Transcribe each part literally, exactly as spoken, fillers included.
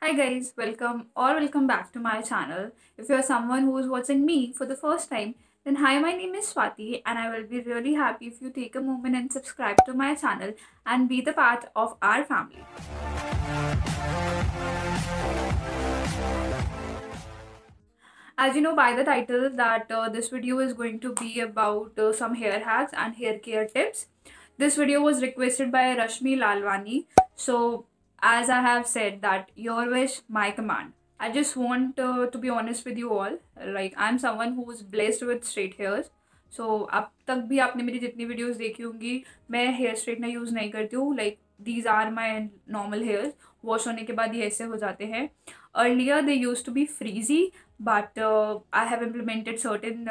Hi guys, welcome or welcome back to my channel. If you're someone who is watching me for the first time, then hi, my name is Swati and I will be really happy if you take a moment and subscribe to my channel and be the part of our family. As you know by the title that uh, this video is going to be about uh, some hair hacks and hair care tips. This video was requested by Rashmi Lalwani. So as I have said that your wish, my command. I just want uh, to be honest with you all. Like I'm someone who is blessed with straight hairs. So so, अब तक भी आपने मेरी जितनी videos देखी होंगी मैं hair straightener use नहीं करती हूँ. Like these are my normal hairs. Wash होने के बाद ये ऐसे हो जाते हैं. Earlier they used to be frizzy but I have implemented certain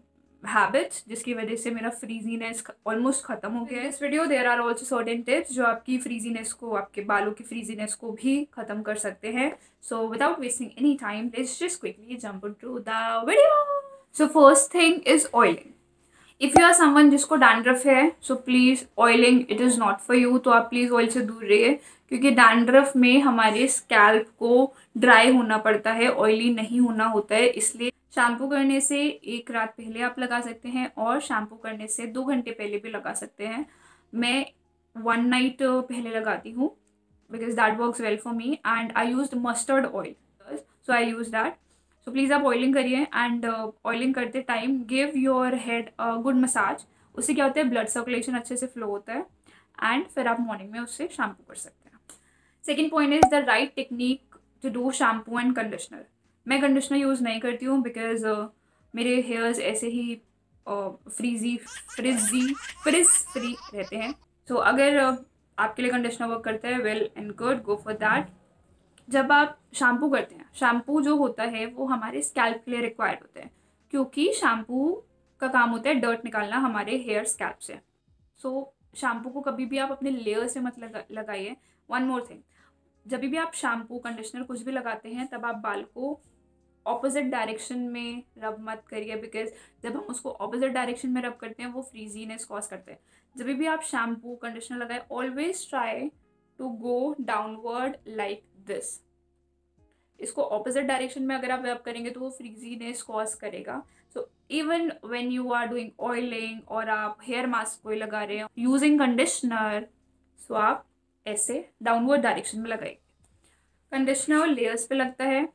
habits जिसकी वजह से मेरा फ्रीजीनेस ऑलमोस्ट खत्म हो गया है. इस video there are also certain tips जो आपकी फ्रीजीनेस को, आपके बालों की फ्रीजीनेस को भी खत्म कर सकते हैं. So without wasting any time let's just quickly jump into the video. So first thing is oiling. If you are someone जिसको डैंड्रफ है so please oiling it is not for you. तो आप प्लीज़ ऑयल से दूर रहिए क्योंकि dandruff में हमारे स्कैल्प को ड्राई होना पड़ता है, ऑयली नहीं होना होता है. इसलिए शैम्पू करने से एक रात पहले आप लगा सकते हैं और शैम्पू करने से दो घंटे पहले भी लगा सकते हैं. मैं वन नाइट पहले लगाती हूँ because that works well for me and I use mustard oil. So I use that. So please आप ऑयलिंग करिए एंड ऑयलिंग करते time give your head good massage. उससे क्या होता है, ब्लड सर्कुलेशन अच्छे से फ्लो होता है एंड फिर आप मॉर्निंग में उससे शैम्पू कर सकते हैं. Second point is the right technique to do shampoo and conditioner. मैं कंडीशनर यूज़ नहीं करती हूँ बिकॉज uh, मेरे हेयर्स ऐसे ही फ्रीजी फ्रिजी फ्रिज फ्री रहते हैं. सो so, अगर uh, आपके लिए कंडीशनर वर्क करता है well and good, go for that. जब आप शैम्पू करते हैं, शैम्पू जो होता है वो हमारे स्कैल्प के लिए रिक्वायर्ड होता है क्योंकि शैम्पू का काम होता है डर्ट निकालना हमारे हेयर स्कैल्प से. सो so, शैम्पू को कभी भी आप अपने लेयर से मत लगा लगाइए. वन मोर थिंग, जब भी आप शैम्पू कंडीशनर कुछ भी लगाते हैं तब आप बाल को ऑपोजिट डायरेक्शन में रब मत करिए बिकॉज जब हम उसको ऑपोजिट डायरेक्शन में रब करते हैं वो फ्रीजीनेस कॉज करते हैं. जब भी आप शैम्पू कंडीशनर लगाए always try to go downward like this. इसको ऑपोजिट डायरेक्शन में अगर आप रब करेंगे तो वो फ्रीजीनेस कॉज करेगा. So even when you are doing oiling और आप हेयर मास्क कोई लगा रहे हैं यूजिंग कंडीशनर, सो आप ऐसे डाउनवर्ड डायरेक्शन में लगाइए. कंडीशनर लेयर्स पे लगता है.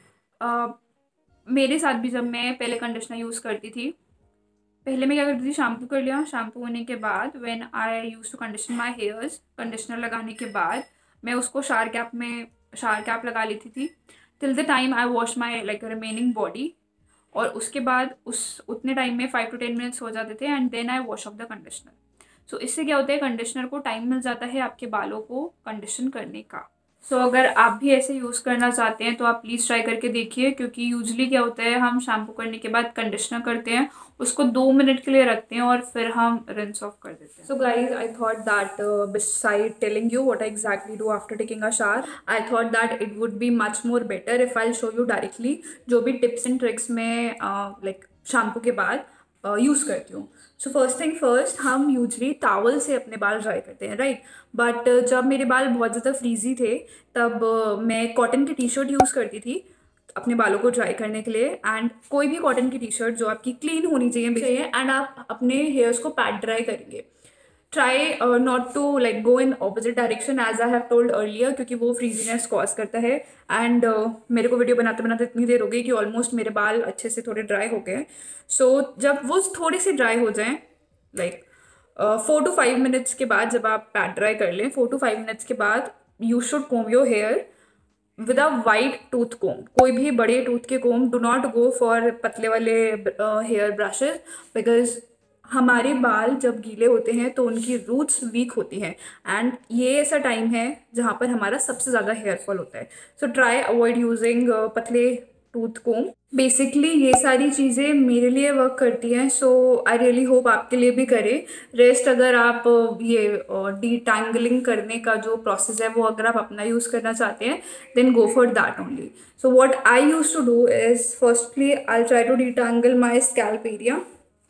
uh, मेरे साथ भी जब मैं पहले कंडीशनर यूज़ करती थी, पहले मैं क्या करती थी, शैम्पू कर लिया, शैम्पू होने के बाद when I used to condition my hairs, conditioner लगाने के बाद मैं उसको शार कैप में शार कैप लगा लेती थी till the time I wash my like remaining body. और उसके बाद उस उतने टाइम में फाइव टू टेन मिनट्स हो जाते थे and then I wash off the conditioner. So इससे क्या होता है, कंडीशनर को टाइम मिल जाता है आपके बालों को कंडीशन करने का. सो so, अगर आप भी ऐसे यूज़ करना चाहते हैं तो आप प्लीज़ ट्राई करके देखिए क्योंकि यूजली क्या होता है, हम शैम्पू करने के बाद कंडीशनर करते हैं, उसको दो मिनट के लिए रखते हैं और फिर हम रिंस ऑफ कर देते हैं. So guys I thought that beside telling you what I exactly do after taking a shower, I thought that it would be much more better if I show you directly जो भी tips and tricks में like shampoo के बाद use uh, करती हूँ. So first thing first, हम usually towel से अपने बाल ड्राई करते हैं, राइट. बट जब मेरे बाल बहुत ज़्यादा फ्रीजी थे तब uh, मैं कॉटन की टी शर्ट यूज़ करती थी अपने बालों को ड्राई करने के लिए. एंड कोई भी कॉटन की टी शर्ट जो आपकी क्लीन होनी चाहिए चाहिए एंड आप अपने हेयर्स को पैट ड्राई करेंगे. Try not to like go in opposite direction as I have told earlier क्योंकि वो फ्रीजीनेस कॉज करता है. एंड uh, मेरे को वीडियो बनाते बनाते इतनी देर हो गई कि ऑलमोस्ट मेरे बाल अच्छे से थोड़े ड्राई हो गए. सो so, जब वो थोड़े से ड्राई हो जाएं like four to five minutes के बाद, जब आप पैट ड्राई कर लें फोर टू फाइव मिनट्स के बाद, you should comb your hair with a wide tooth comb. कोई भी बड़े टूथ के comb, do not go for पतले वाले हेयर ब्रशेज बिकॉज हमारे बाल जब गीले होते हैं तो उनकी रूट्स वीक होती हैं एंड ये ऐसा टाइम है जहाँ पर हमारा सबसे ज़्यादा हेयर फॉल होता है. सो ट्राई अवॉइड यूजिंग पतले टूथ कोम. बेसिकली ये सारी चीज़ें मेरे लिए वर्क करती हैं. सो आई रियली होप आपके लिए भी करें. रेस्ट अगर आप ये डीटैंगलिंग करने का जो प्रोसेस है वो अगर आप अपना यूज़ करना चाहते हैं then go for that only. So what I used to do is firstly I try to detangle my scalp area.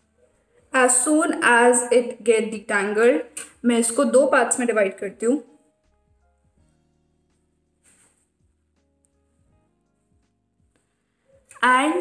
As soon as it get detangled, मैं इसको दो पार्ट्स में डिवाइड करती हूँ. एंड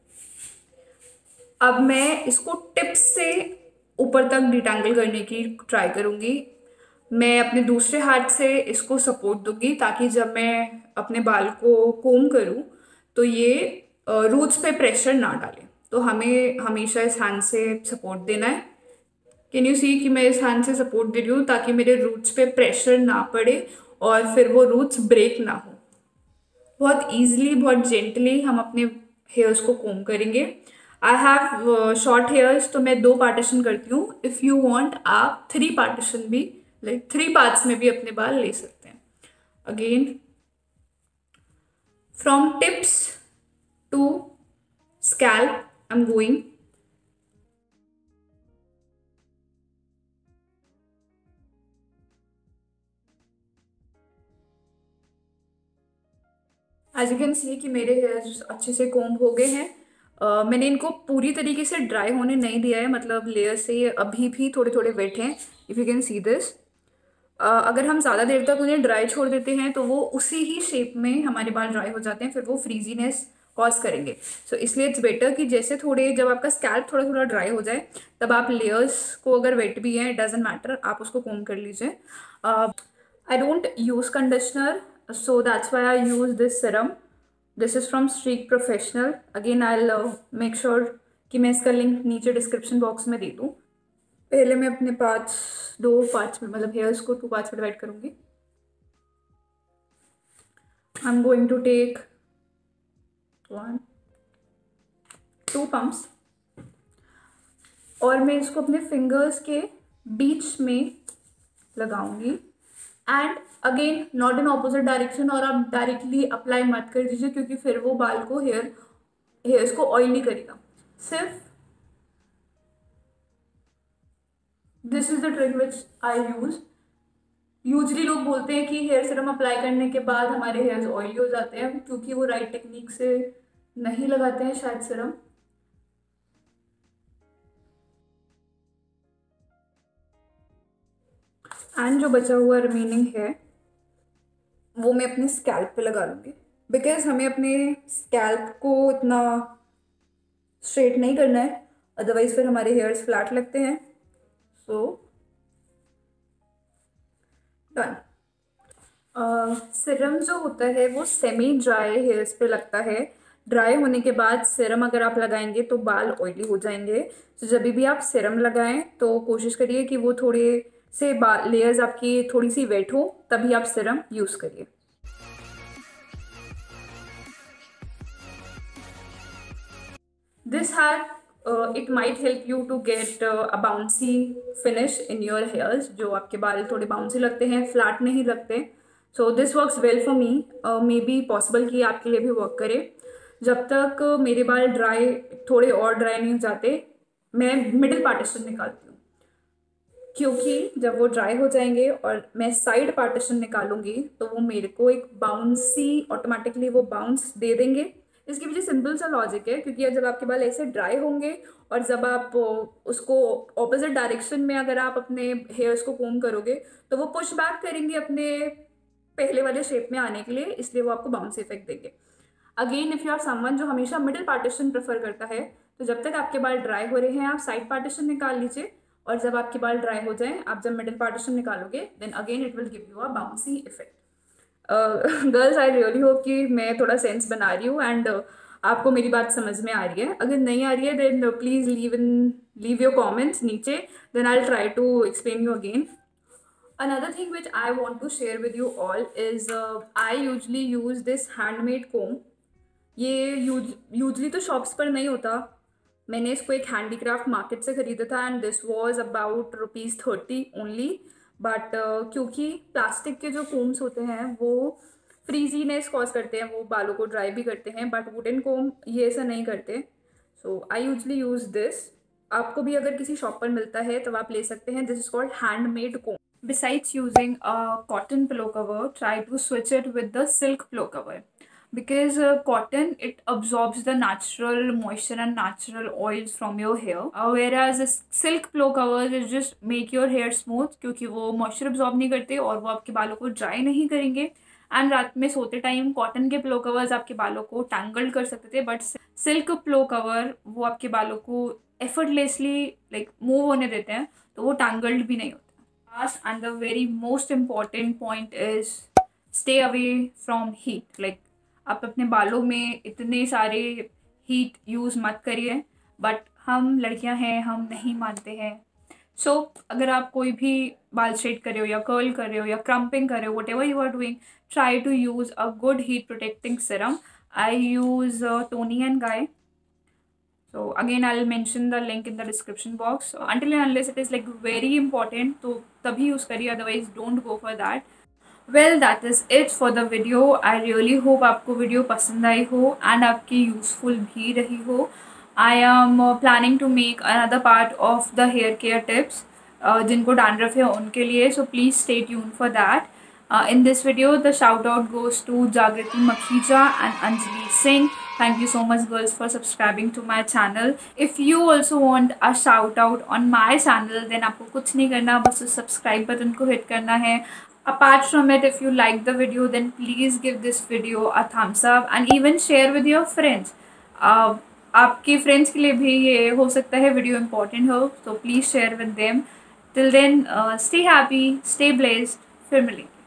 अब मैं इसको टिप्स से ऊपर तक डिटेंगल करने की ट्राई करूँगी। मैं अपने दूसरे हाथ से इसको सपोर्ट दूंगी ताकि जब मैं अपने बाल को कोम करूँ तो ये रूट्स पे प्रेशर ना डाले। तो हमें हमेशा इस हैंड से सपोर्ट देना है। कैन यू सी कि मैं इस हैंड से सपोर्ट दे रही हूँ ताकि मेरे रूट्स पे प्रेशर ना पड़े और फिर वो रूट्स ब्रेक ना हो। बहुत ईजिली, बहुत जेंटली हम अपने हेयर्स को कोम करेंगे। आई हैव शॉर्ट हेयर्स, तो मैं दो पार्टीशन करती हूँ। इफ़ यू वांट आप थ्री पार्टीशन भी, लाइक थ्री पार्ट्स में भी अपने बाल ले सकते हैं। Again from tips to scalp I am going. As you can see कि मेरे हेयर्स अच्छे से कोम हो गए हैं। uh, मैंने इनको पूरी तरीके से ड्राई होने नहीं दिया है, मतलब लेयर से ये अभी भी थोड़े थोड़े वेट हैं। If you can see this, अगर हम ज़्यादा देर तक उन्हें ड्राई छोड़ देते हैं तो वो उसी ही शेप में हमारे बाल ड्राई हो जाते हैं, फिर वो फ्रीजीनेस कॉज करेंगे। सो so, इसलिए इट्स बेटर कि जैसे थोड़े, जब आपका स्कैल्प थोड़ा थोड़ा ड्राई हो जाए तब आप लेयर्स को, अगर वेट भी है, इट डजेंट मैटर, आप उसको कोम कर लीजिए। I don't use conditioner, so that's why I use this serum. This is from Streak Professional. Again I'll uh, make sure कि मैं इसका लिंक नीचे डिस्क्रिप्शन बॉक्स में दे दूँ। पहले मैं अपने पार्ट्स, दो पार्ट्स में, मतलब हेयर्स को टू पार्ट्स में डिवाइड करूँगी। I am going to take one two pumps और मैं इसको अपने फिंगर्स के बीच में लगाऊंगी। And again not in opposite direction, और आप डायरेक्टली अप्लाई मत कर दीजिए क्योंकि फिर वो बाल को, हेयर हेयर्स को ऑयली करेगा। सिर्फ this is the trick which I use. Usually लोग बोलते हैं कि हेयर सीरम अप्लाई करने के बाद हमारे हेयर्स ऑयली हो जाते हैं क्योंकि वो राइट टेक्निक से नहीं लगाते हैं शायद सीरम। एंड जो बचा हुआ रिमेनिंग है वो मैं अपने स्कैल्प पे लगा लूँगी, बिकॉज हमें अपने स्कैल्प को इतना स्ट्रेट नहीं करना है, अदरवाइज फिर हमारे हेयर्स फ्लैट लगते हैं। So done. सीरम जो होता है वो सेमी ड्राई हेयर्स पे लगता है। ड्राई होने के बाद सीरम अगर आप लगाएंगे तो बाल ऑयली हो जाएंगे। तो जब भी आप सीरम लगाएं तो कोशिश करिए कि वो थोड़े से बाल लेयर्स आपकी थोड़ी सी वेट हो, तभी आप सीरम यूज़ करिए। This hack it might help you to get a bouncy finish in your hairs. जो आपके बाल थोड़े बाउंसी लगते हैं, फ्लैट नहीं लगते। So this works well for me. May be possible कि आपके लिए भी वर्क करे। जब तक uh, मेरे बाल ड्राई, थोड़े और ड्राई नहीं हो जाते, मैं मिडिल पार्टीशन निकालती हूँ, क्योंकि जब वो ड्राई हो जाएंगे और मैं साइड पार्टीशन निकालूंगी तो वो मेरे को एक बाउंसी, ऑटोमेटिकली वो बाउंस दे देंगे। इसकी वजह सिंपल सा लॉजिक है, क्योंकि जब आपके बाल ऐसे ड्राई होंगे और जब आप उसको ऑपोजिट डायरेक्शन में अगर आप अपने हेयर्स को कोम करोगे तो वो पुश बैक करेंगे अपने पहले वाले शेप में आने के लिए, इसलिए वो आपको बाउंस इफेक्ट देंगे। Again if you are someone जो हमेशा मिडिल पार्टीशन प्रेफर करता है, तो जब तक आपके बाल ड्राई हो रहे हैं आप साइड पार्टीशन निकाल लीजिए, और जब आपके बाल ड्राई हो जाएं, आप जब मिडिल पार्टीशन निकालोगे, then again it will give you a bouncy effect. Girls, I really hope कि मैं थोड़ा सेंस बना रही हूँ एंड uh, आपको मेरी बात समझ में आ रही है। अगर नहीं आ रही है then please leave in leave your comments नीचे, then I will try to explain you again. Another thing which I want to share with you all is uh, I usually use this handmade comb. ये यूजली तो shops पर नहीं होता, मैंने इसको एक हैंडीक्राफ्ट मार्केट से ख़रीदा था and this was about rupees thirty only. But क्योंकि प्लास्टिक के जो कोम्स होते हैं वो फ्रीजीनेस कॉज करते हैं, वो बालों को ड्राई भी करते हैं, बट वुडन कोम ये ऐसा नहीं करते। So I usually use this. आपको भी अगर किसी शॉप पर मिलता है तो आप ले सकते हैं। This is called handmade comb. Besides using a cotton pillow cover, try to switch it with the silk pillow cover, because uh, cotton, it absorbs the natural moisture and natural oils from your hair, uh, whereas a silk pillow covers is just make your hair smooth, क्योंकि वो moisture absorb नहीं करते और वो आपके बालों को dry नहीं करेंगे एंड रात में सोते टाइम कॉटन के पिलो कवर्स आपके बालों को टैंगल्ड कर सकते थे, बट सिल्क पिलो कवर वो आपके बालों को एफर्टलेसली लाइक मूव होने देते हैं, तो वो टैंगल्ड भी नहीं होता। Last and the very most important point is stay away from heat. Like आप अपने बालों में इतने सारे हीट यूज़ मत करिए, बट हम लड़कियां हैं, हम नहीं मानते हैं। सो so, अगर आप कोई भी बाल स्ट्रेट कर रहे हो या कर्ल कर रहे हो या क्रम्पिंग कर रहे हो, whatever you are doing, try to use a good heat protecting serum. I use uh, Toni and Guy. So again, I'll mention the link in the description box. So until and unless it is like very important, तो तभी use करिए, otherwise don't go for that. Well, that is it for the video. I really hope आपको video पसंद आई हो and आपकी useful भी रही हो. I am uh, planning to make another part of the hair care tips uh, जिनको dandruff है उनके लिए. So please stay tuned for that. Uh, in this video, the shout out goes to Jagriti Makhija and Anjali Singh. Thank you so much, girls, for subscribing to my channel. If you also want a shout out on my channel, then आपको कुछ नहीं करना, बस उस subscribe button को hit करना है. Apart from it, if you like the video, then please give this video a thumbs up and even share with your friends. Uh, आपके friends के लिए भी ये हो सकता है video important हो, so please share with them. Till then, uh, stay happy, stay blessed. फिर मिलेंगे.